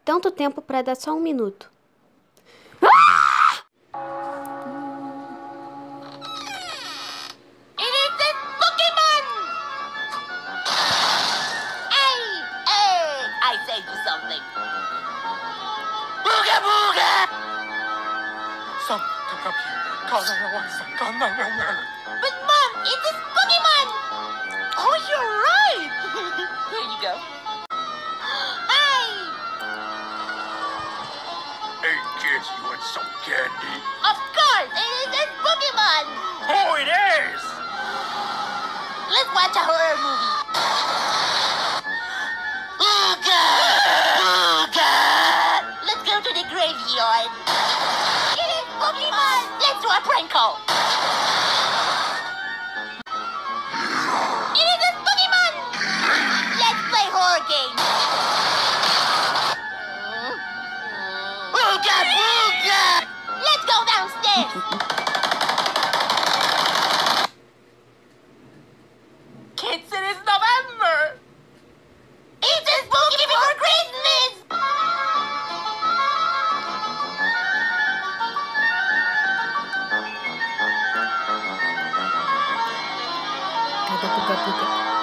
Tanto tempo para dar só 1 minuto. But Mom, it's a Pokemon! Oh, you're right! Here you go. Hey! Hey kids, you want some candy? Of course, it is a Pokemon! Oh, it is! Let's watch a horror movie. Booga! Booga! Let's go to the graveyard. It is Pokemon! Let's do a prank call. It is a Pokemon! Let's play horror game. Booga! Booga! Let's go downstairs. Kids, it is November! It's a spooky before Christmas! Ada buka-buka.